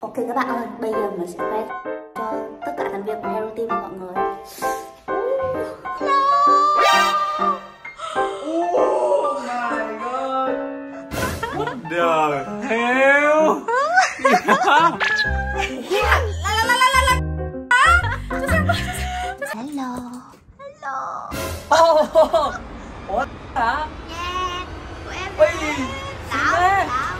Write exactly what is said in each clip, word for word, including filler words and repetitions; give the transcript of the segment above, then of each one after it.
Ok các bạn ơi, bây giờ mình sẽ quay cho tất cả thành viên của Hero Team của mọi người. Oh my god. What the hell? Hello. Hello. Oh, ủa hả? Yeah, của em. Ui, Đảo, thế. đảo.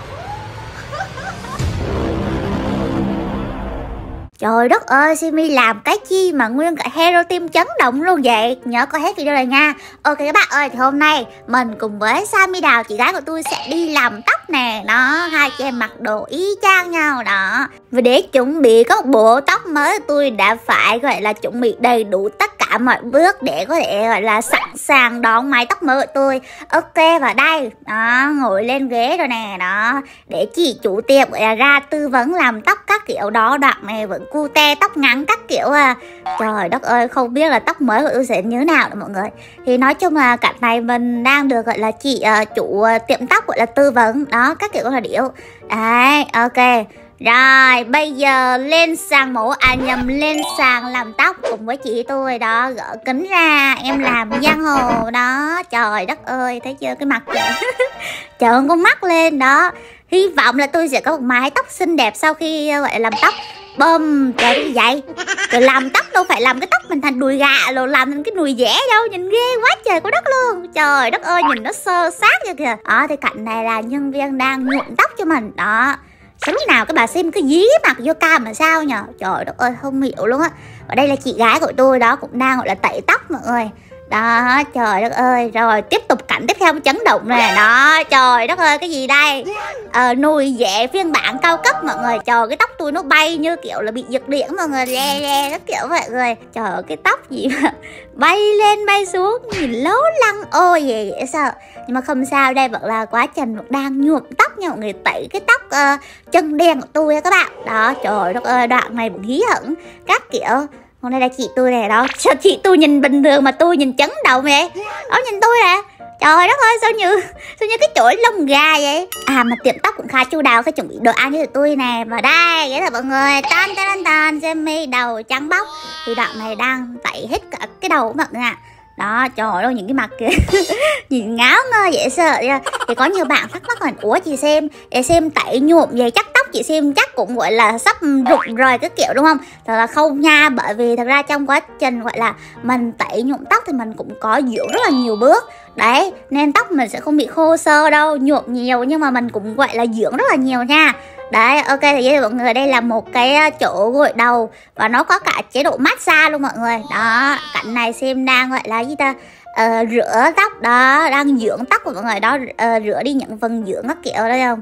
Trời đất ơi, Simi làm cái chi mà nguyên cả Hero Team chấn động luôn vậy. Nhớ coi hết video này nha. Ok các bạn ơi, thì hôm nay mình cùng với Sami Đào, chị gái của tôi, sẽ đi làm tóc nè. Đó, hai chị em mặc đồ y chang nhau đó. Và để chuẩn bị có một bộ tóc mới, tôi đã phải gọi là chuẩn bị đầy đủ tất cả mọi bước để có thể gọi là sẵn sàng đón mái tóc mới của tôi. Ok, và đây, đó, ngồi lên ghế rồi nè, đó, để chị chủ tiệm gọi là ra tư vấn làm tóc các kiểu đó. Đoạn này vẫn cute, tóc ngắn các kiểu à. Trời đất ơi, không biết là tóc mới của tôi sẽ như thế nào nữa mọi người. Thì nói chung là cảnh này mình đang được gọi là chị uh, chủ uh, tiệm tóc gọi là tư vấn đó, các kiểu là điệu. Đấy, ok. Rồi, bây giờ lên sàn mổ, à nhầm, lên sàn làm tóc cùng với chị tôi đó. Gỡ kính ra, em làm giang hồ đó. Trời đất ơi, thấy chưa, cái mặt kìa. Trợn con mắt lên đó. Hy vọng là tôi sẽ có một mái tóc xinh đẹp sau khi gọi là làm tóc. Bơm, trời cái gì vậy? Rồi làm tóc đâu phải làm cái tóc mình thành đùi gà, rồi làm thành cái đùi dẻ đâu. Nhìn ghê quá trời có đất luôn. Trời đất ơi, nhìn nó sơ sát vậy kìa. Đó, thì cạnh này là nhân viên đang nhuộm tóc cho mình. Đó, sao lúc nào cái bà Sim cứ dí mặt vô cam mà sao nhờ. Trời đất ơi, không hiểu luôn á. Và đây là chị gái của tôi đó, cũng đang gọi là tẩy tóc mọi người. Đó, trời đất ơi. Rồi tiếp tục cảnh tiếp theo chấn động nè. Đó, trời đất ơi, cái gì đây? Ờ, nùi dẻ phiên bản cao cấp mọi người. Trời, cái tóc tôi nó bay như kiểu là bị giật điện mọi người. Le le các kiểu mọi người. Trời ơi, cái tóc gì mà bay lên bay xuống, nhìn lố lăng. Ôi dễ dễ sợ. Nhưng mà không sao, đây vẫn là quá trình đang nhuộm tóc nha mọi người. Tẩy cái tóc uh, chân đen của tôi á các bạn. Đó, trời đất ơi, đoạn này vẫn hí hửng các kiểu. Hôm nay là chị tôi nè đó. Sao chị tôi nhìn bình thường mà tôi nhìn chấn động vậy? Đó, nhìn tôi nè. Trời đất ơi, sao như sao như cái chổi lông gà vậy? À mà tiệm tóc cũng khá chu đáo, phải chuẩn bị đồ ăn cho tụi tôi nè. Và đây, vậy là mọi người, tan tan tan, Jamie đầu trắng bóc. Thì đoạn này đang tẩy hết cả cái đầu của mọi người ạ. Đó, trời ơi, những cái mặt kìa. Nhìn ngáo ngơ dễ sợ nha. Thì có nhiều bạn thắc mắc là ủa chị xem, để xem tẩy nhuộm về chắc tóc chị xem chắc cũng gọi là sắp rụng rồi cái kiểu đúng không? Thật là không nha, bởi vì thật ra trong quá trình gọi là mình tẩy nhuộm tóc thì mình cũng có dưỡng rất là nhiều bước. Đấy, nên tóc mình sẽ không bị khô xơ đâu. Nhuộm nhiều nhưng mà mình cũng gọi là dưỡng rất là nhiều nha. Đấy, ok, thì với mọi người, đây là một cái chỗ gội đầu và nó có cả chế độ massage luôn mọi người. Đó, cảnh này xem đang gọi là gì ta, uh, rửa tóc đó, đang dưỡng tóc của mọi người đó, uh, rửa đi những phần dưỡng các kiểu đấy không.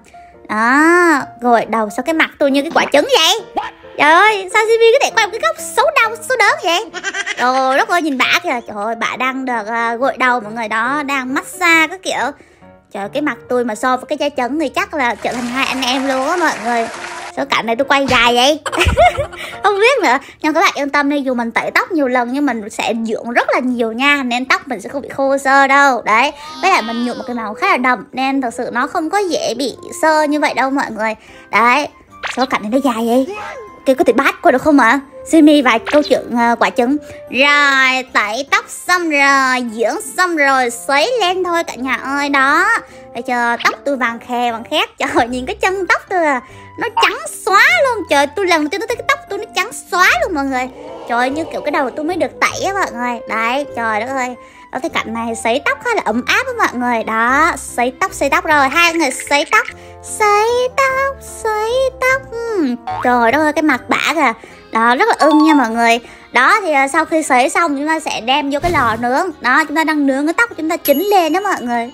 Đó, gội đầu. Sao cái mặt tôi như cái quả trứng vậy? Trời ơi, sao Simi có thể quay một cái góc xấu đau, xấu đớn vậy? Trời đất ơi, nhìn bả kìa. Trời ơi, bả đang được uh, gội đầu mọi người đó, đang massage các kiểu. Trời, cái mặt tôi mà so với cái trái trứng thì chắc là trở thành hai anh em luôn á mọi người. Sao cảnh này tôi quay dài vậy? Không biết nữa. Nhưng các bạn yên tâm đi, dù mình tẩy tóc nhiều lần nhưng mình sẽ dưỡng rất là nhiều nha, nên tóc mình sẽ không bị khô xơ đâu. Đấy, với lại mình nhuộm một cái màu khá là đậm nên thật sự nó không có dễ bị xơ như vậy đâu mọi người. Đấy, sao cảnh này nó dài vậy? Cái có thể bắt qua được không ạ? Simi vài câu chuyện uh, quả trứng. Rồi, tẩy tóc xong rồi, dưỡng xong rồi, sấy lên thôi cả nhà ơi. Đó, thấy chưa, tóc tôi vàng khè vàng khét. Trời, nhìn cái chân tóc tôi à, nó trắng xóa luôn. Trời, tôi lần đầu tiên tôi thấy cái tóc tôi nó trắng xóa luôn mọi người. Trời, như kiểu cái đầu tôi mới được tẩy á mọi người. Đấy, trời đất ơi. Đó, cái cảnh này sấy tóc khá là ấm áp với mọi người. Đó, sấy tóc, sấy tóc rồi. Hai người sấy tóc, sấy tóc, sấy tóc. uhm. Trời đất ơi, cái mặt bả kìa. Đó, rất là ưng nha mọi người. Đó, thì uh, sau khi sấy xong chúng ta sẽ đem vô cái lò nướng. Đó, chúng ta đang nướng cái tóc chúng ta chín lên đó mọi người.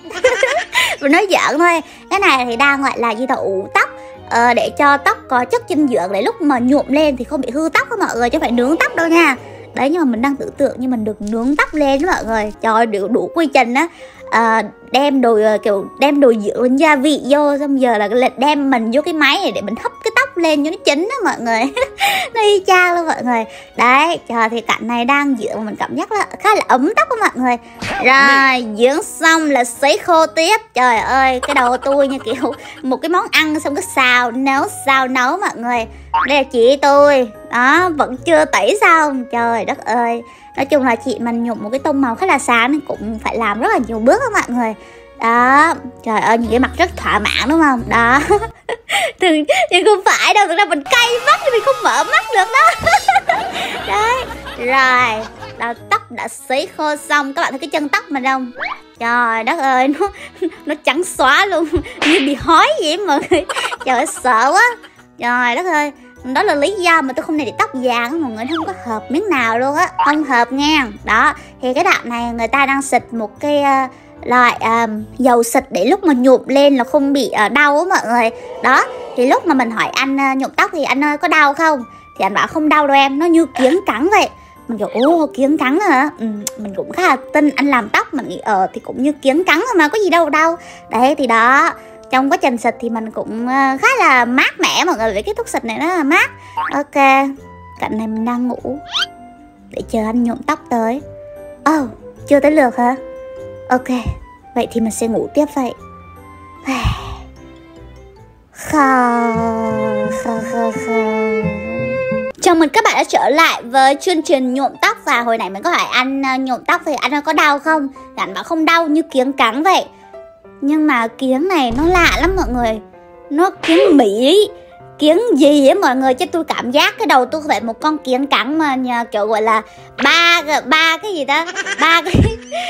Mình nói giỡn thôi. Cái này thì đang gọi là gì ta, ủ tóc, uh, để cho tóc có chất dinh dưỡng, để lúc mà nhuộm lên thì không bị hư tóc đó mọi người, chứ không phải nướng tóc đâu nha. Đấy, nhưng mà mình đang tưởng tượng như mình được nướng tóc lên đó mọi người. Trời ơi, đủ, đủ quy trình á. À, đem đồ kiểu đem đồ dưỡng gia vị vô, xong giờ là đem mình vô cái máy này để mình hấp cái tóc lên cho nó chín đó mọi người. Nó y chang luôn mọi người. Đấy, trời thì cảnh này đang dưỡng, mình cảm giác là khá là ấm tóc đó mọi người. Rồi, dưỡng xong là sấy khô tiếp. Trời ơi, cái đầu tôi như kiểu một cái món ăn xong cái xào nấu xào nấu mọi người. Đây là chị tôi. Đó, vẫn chưa tẩy xong. Trời đất ơi. Nói chung là chị mình nhuộm một cái tông màu khá là sáng nên cũng phải làm rất là nhiều bước đó mọi người. Đó, trời ơi, nhìn cái mặt rất thỏa mãn đúng không? Đó. Thường, nhưng không phải đâu, thực ra mình cay mắt thì mình không mở mắt được đó. Đấy, rồi, đầu tóc đã sấy khô xong. Các bạn thấy cái chân tóc mình không? Trời đất ơi, nó nó trắng xóa luôn. Như bị hói vậy mọi người. Trời ơi, sợ quá. Trời đất ơi. Đó là lý do mà tôi không này để tóc vàng. Mọi người không có hợp miếng nào luôn á. Không hợp nha. Đó, thì cái đoạn này người ta đang xịt một cái uh, loại uh, dầu xịt để lúc mà nhuộm lên là không bị uh, đau á mọi người. Đó, thì lúc mà mình hỏi anh uh, nhuộm tóc thì anh ơi uh, có đau không? Thì anh bảo không đau đâu em, nó như kiếng cắn vậy. Mình kiểu ô kiếng cắn hả? Ừ, mình cũng khá là tin anh làm tóc. Mình nghĩ ờ thì cũng như kiếng cắn thôi mà, có gì đâu đâu. Đấy thì đó, trong quá trình xịt thì mình cũng khá là mát mẻ mọi người. Với cái thuốc xịt này nó là mát. Ok, cạnh này mình đang ngủ để chờ anh nhuộm tóc tới. Ồ, oh, chưa tới lượt hả? Ok, vậy thì mình sẽ ngủ tiếp vậy. Khờ, khờ, khờ, khờ. Chào mừng các bạn đã trở lại với chương trình nhuộm tóc. Và hồi nãy mình có hỏi anh uh, nhuộm tóc thì anh có đau không? Thì anh bảo không đau, như kiếng cắn vậy. Nhưng mà kiếng này nó lạ lắm mọi người. Nó kiếng Mỹ, kiếng gì á mọi người. Chứ tôi cảm giác cái đầu tôi phải một con kiếng cắn mà nhà, kiểu gọi là ba ba cái gì ta, ba cái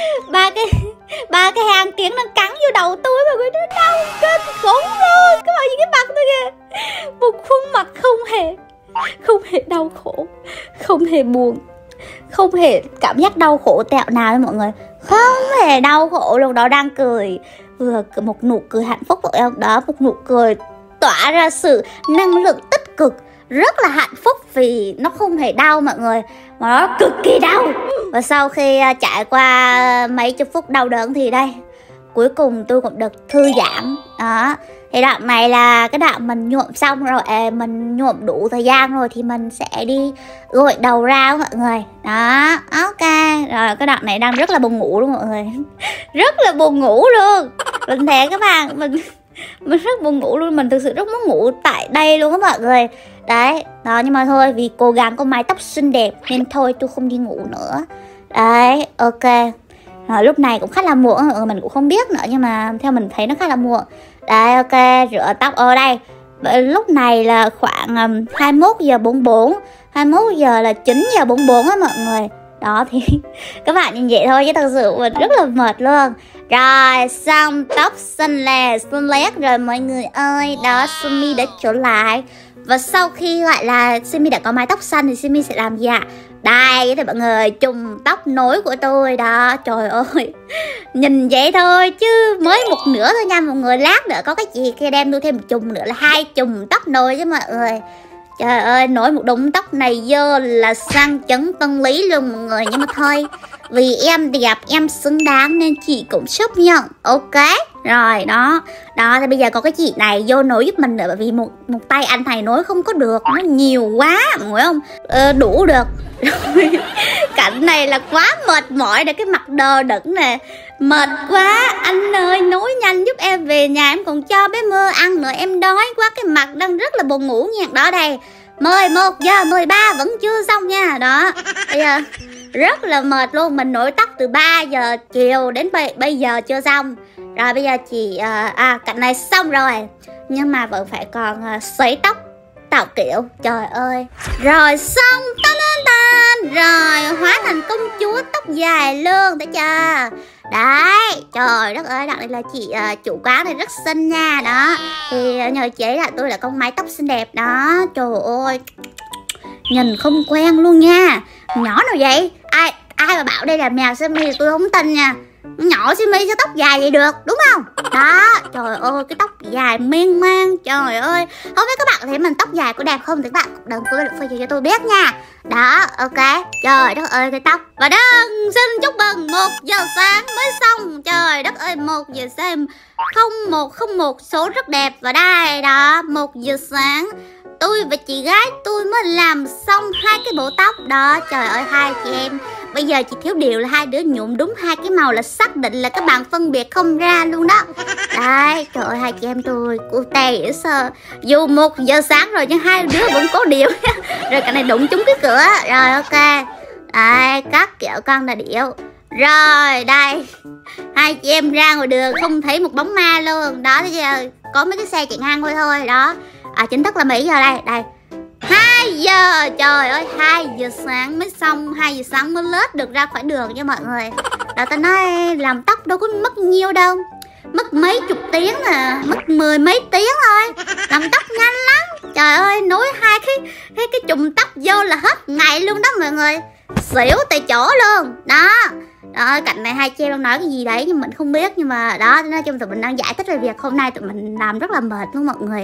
ba cái ba cái hang kiếng nó cắn vô đầu tôi mọi người. Nó đau kinh khủng luôn. Các bạn nhìn cái mặt tôi kìa, một khuôn mặt không hề không hề đau khổ, không hề buồn, không hề cảm giác đau khổ tẹo nào mọi người. Không hề đau khổ luôn. Đó, đang cười, vừa một nụ cười hạnh phúc vậy không? Đó, một nụ cười tỏa ra sự năng lượng tích cực, rất là hạnh phúc vì nó không hề đau mọi người, mà nó cực kỳ đau. Và sau khi trải qua mấy chục phút đau đớn thì đây, cuối cùng tôi cũng được thư giãn. Đó, thì đoạn này là cái đoạn mình nhuộm xong rồi, à, mình nhuộm đủ thời gian rồi thì mình sẽ đi gội đầu ra mọi người. Đó, ok. Rồi cái đoạn này đang rất là buồn ngủ luôn mọi người. Rất là buồn ngủ luôn. Mình thấy các bạn, mình mình rất buồn ngủ luôn. Mình thực sự rất muốn ngủ tại đây luôn á mọi người. Đấy, đó, nhưng mà thôi, vì cố gắng có mái tóc xinh đẹp nên thôi tôi không đi ngủ nữa. Đấy, ok. Rồi, lúc này cũng khá là muộn, mình cũng không biết nữa, nhưng mà theo mình thấy nó khá là muộn. Đấy, ok, rửa tóc ở đây. Lúc này là khoảng um, hai mươi mốt giờ bốn mươi bốn, hai mươi mốt giờ là chín giờ bốn mươi bốn á mọi người. Đó thì các bạn nhìn vậy thôi chứ thật sự mình rất là mệt luôn. Rồi, xong tóc xanh lè, xanh lét rồi mọi người ơi. Đó, Sumi đã trở lại. Và sau khi gọi là Simi đã có mái tóc xanh thì Simi sẽ làm gì ạ? Đây thì mọi người, chùm tóc nối của tôi đó. Trời ơi, nhìn vậy thôi chứ mới một nửa thôi nha mọi người. Lát nữa có cái gì kia đem tôi thêm một chùm nữa là hai chùm tóc nối chứ mọi người. Trời ơi, nổi một đống tóc này vô là sang chấn tâm lý luôn mọi người. Nhưng mà thôi, vì em đẹp, em xứng đáng nên chị cũng chấp nhận. Ok, rồi đó. Đó, thì bây giờ có cái chị này vô nối giúp mình nữa. Bởi vì một, một tay anh này nối không có được, nó nhiều quá, mọi người không ờ, đủ được. Cảnh này là quá mệt mỏi để cái mặt đờ đẫn nè. Mệt quá, anh ơi nối nhanh giúp em về nhà, em còn cho bé Mơ ăn nữa, em đói quá, cái mặt đang rất là buồn ngủ nha. Đó đây, mười một giờ mười ba vẫn chưa xong nha. Đó, bây giờ rất là mệt luôn. Mình nổi tóc từ ba giờ chiều đến bây, bây giờ chưa xong. Rồi bây giờ chị uh, à cảnh này xong rồi, nhưng mà vẫn phải còn uh, sấy tóc tạo kiểu. Trời ơi, rồi xong tan tan rồi, hóa thành công chúa tóc dài luôn, thấy chưa? Đấy, trời đất ơi, đoạn này là chị uh, chủ quán này rất xinh nha. Đó, thì uh, nhờ chế là tôi là con mái tóc xinh đẹp đó. Trời ơi, nhìn không quen luôn nha. Nhỏ nào vậy? Ai ai mà bảo đây là mèo Simi tôi không tin nha. Nhỏ Simi sao tóc dài vậy được, đúng không? Đó, trời ơi, cái tóc dài miên man. Trời ơi, không biết các bạn thấy mình tóc dài có đẹp không thì các bạn đừng quên được Facebook cho tôi biết nha. Đó, ok. Trời đất ơi, cái tóc. Và đang xin chúc mừng một giờ sáng mới xong. Trời đất ơi, một giờ sáng không một không một số rất đẹp. Và đây, đó, một giờ sáng tôi và chị gái tôi mới làm xong hai cái bộ tóc đó. Trời ơi hai chị em, bây giờ chỉ thiếu điều là hai đứa nhuộm đúng hai cái màu là xác định là các bạn phân biệt không ra luôn đó. Đấy, trời ơi hai chị em tôi cute dễ sợ. Dù một giờ sáng rồi nhưng hai đứa vẫn có điều. Rồi cái này đụng trúng cái cửa. Rồi ok. Đấy, các kiểu con là điệu. Rồi đây, hai chị em ra ngoài đường không thấy một bóng ma luôn. Đó, bây giờ có mấy cái xe chạy ngang thôi thôi. Đó, à, chính thức là mấy giờ đây? Đây, hai giờ, trời ơi, hai giờ sáng mới xong. Hai giờ sáng mới lết được ra khỏi đường nha mọi người. Đó, ta nói làm tóc đâu có mất nhiều đâu, mất mấy chục tiếng à, mất mười mấy tiếng thôi. Làm tóc nhanh lắm. Trời ơi, nối hai cái cái, cái chùm tóc vô là hết ngày luôn đó mọi người. Xỉu tại chỗ luôn. Đó, đó, cạnh này hai chị em đang nói cái gì đấy nhưng mình không biết. Nhưng mà đó, nói chung tụi mình đang giải thích về việc hôm nay tụi mình làm rất là mệt luôn mọi người.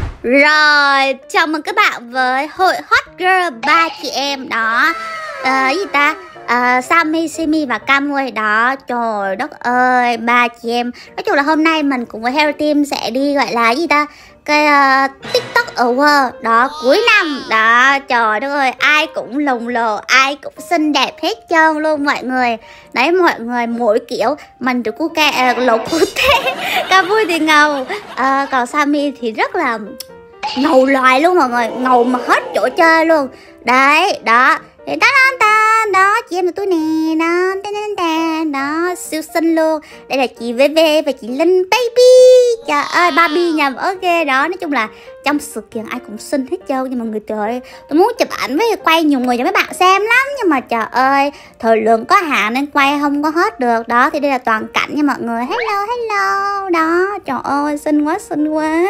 Rồi, chào mừng các bạn với hội Hot Girl ba chị em đó. Ờ, gì ta? Uh, Sammy, Simi và Camui đó. Trời đất ơi, ba chị em. Nói chung là hôm nay mình cùng với Hero Team sẽ đi gọi là gì ta? Cái uh, TikTok Award đó, cuối năm đó. Trời đất ơi, ai cũng lồng lồ, ai cũng xinh đẹp hết trơn luôn mọi người. Đấy mọi người, mỗi kiểu. Mình thì cu ca, uh, lộ cu tê, Camui thì ngầu, uh, còn Sammy thì rất là ngầu loài luôn mọi người. Ngầu mà hết chỗ chơi luôn. Đấy, đó. Đó, đó, đó, đó, chị em của tôi nè, đó, đó, đó, đó, đó, siêu xinh luôn. Đây là chị vê vê và chị Linh baby. Trời ơi, Barbie nhầm, ok đó. Nói chung là trong sự kiện ai cũng xinh hết trơn. Nhưng mà người trời ơi, tôi muốn chụp ảnh với quay nhiều người cho mấy bạn xem lắm. Nhưng mà trời ơi, thời lượng có hạn nên quay không có hết được. Đó, thì đây là toàn cảnh nha mọi người. Hello, hello, đó, trời ơi, xinh quá, xinh quá.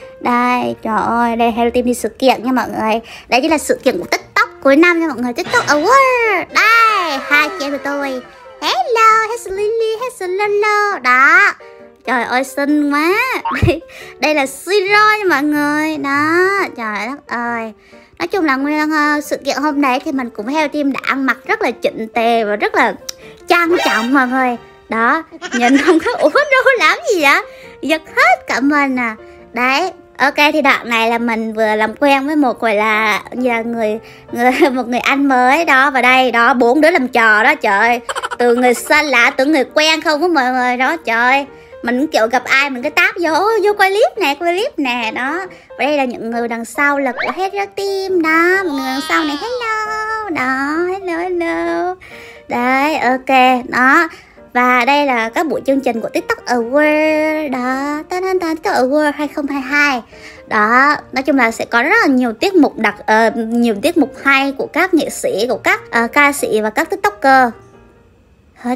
Đây, trời ơi, đây Hero Team đi sự kiện nha mọi người. Đây chính là sự kiện của TikTok cuối năm nha mọi người, TikTok Award. Đây, hai chị em của tôi. Hello, hello Lily, hello Lolo. Đó, trời ơi xinh quá. Đây, đây là Siro nha mọi người. Đó, trời đất ơi. Nói chung là nguyên uh, sự kiện hôm nay thì mình cùng Hero Team đã ăn mặc rất là chỉnh tề và rất là trang trọng mọi người. Đó, nhìn không có ủa đâu làm gì vậy, giật hết cả mình à. Đấy, ok thì đoạn này là mình vừa làm quen với một gọi là như là người người một người anh mới đó. Và đây đó, bốn đứa làm trò đó. Trời ơi, từ người xa lạ từ người quen không với mọi người đó. Trời ơi, mình cũng kiểu gặp ai mình cái táp vô vô quay clip nè, quay clip nè đó. Và đây là những người đằng sau là của Hero Team đó. Một người đằng sau này, hello đó, hello hello. Đấy, ok đó. Và đây là các buổi chương trình của TikTok Award đó, TikTok Award hai không hai hai. Đó, nói chung là sẽ có rất là nhiều tiết mục đặc uh, nhiều tiết mục hay của các nghệ sĩ, của các uh, ca sĩ và các TikToker. Hết.